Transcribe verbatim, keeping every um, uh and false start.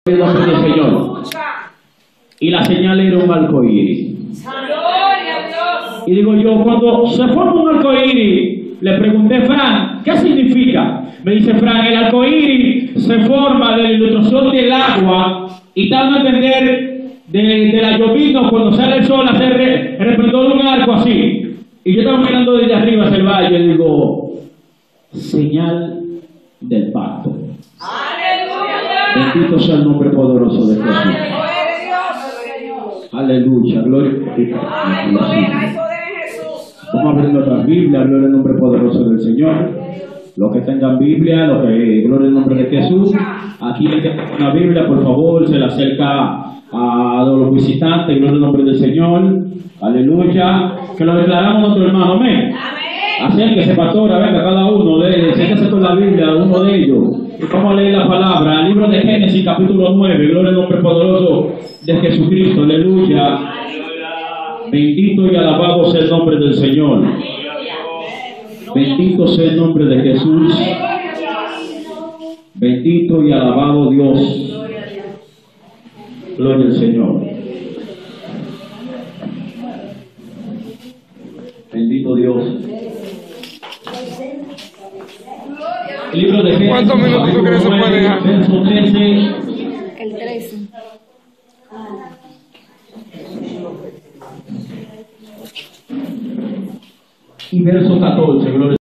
el nombre del Señor. Y la señal era un arcoíris. Y digo yo, cuando se forma un arcoíris, le pregunté, Fran, ¿qué significa? Me dice Fran, el arcoíris se forma de la ilustración del agua y dando a entender de, de la llovizna cuando sale el sol hacer el resplandor de un arco así. Y yo estaba mirando desde arriba hacia el valle y digo, señal del pacto. Bendito sea el nombre poderoso de Jesús. Aleluya, gloria a Jesús. Vamos a abrir nuestra Biblia, gloria al nombre poderoso del Señor. Los que tengan Biblia, los que, gloria al nombre de Jesús. Aquí le tengan una Biblia, por favor, se le acerca a los visitantes, gloria al nombre del Señor. Aleluya. Que lo declaramos a nuestro hermano, amén. Acérquese, pastora, venga cada uno de ellos, acérquese con la Biblia, uno de ellos. Y vamos a leer la palabra, el libro de Génesis, capítulo nueve, gloria al nombre poderoso de Jesucristo, aleluya. Bendito y alabado sea el nombre del Señor. Bendito sea el nombre de Jesús. Bendito y alabado Dios. Gloria al Señor. Bendito Dios. El libro de Génesis, ¿cuántos minutos tú crees que se puede dejar? Verso trece. El trece. Y verso catorce, gloria.